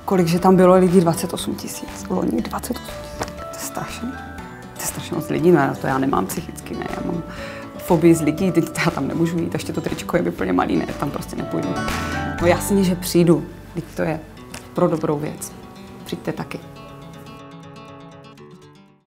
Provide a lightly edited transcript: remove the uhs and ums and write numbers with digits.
Kolik, že tam bylo lidí? 28 000. Loni 28 000. To je strašně. To je strašně moc lidí, ne? To já nemám psychicky, ne? Já mám fobii z lidí, teď já tam nemůžu jít, ještě to tričko je úplně malý, ne? Tam prostě nepůjdu. No jasně, že přijdu, teď to je pro dobrou věc. Přijďte taky.